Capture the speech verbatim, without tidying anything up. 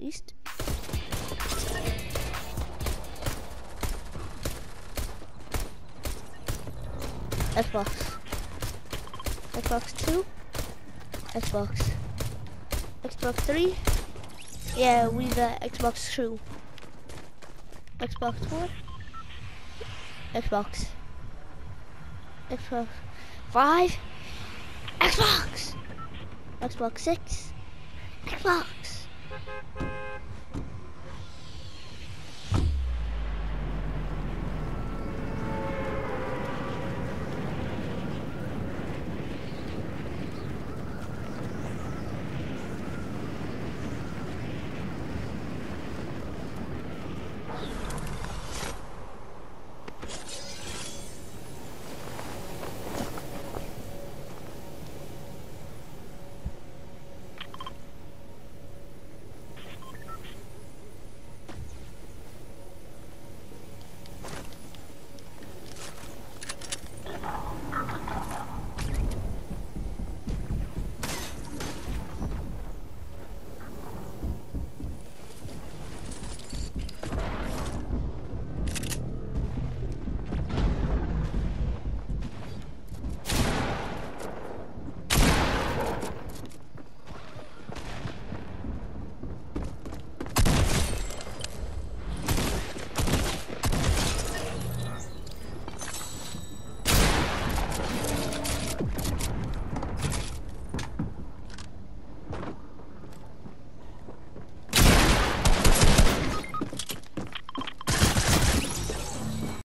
least. Xbox. Xbox two. Xbox. Xbox three. Yeah, we've uh, Xbox two. Xbox four. Xbox. Xbox five. Xbox. Xbox six. Xbox.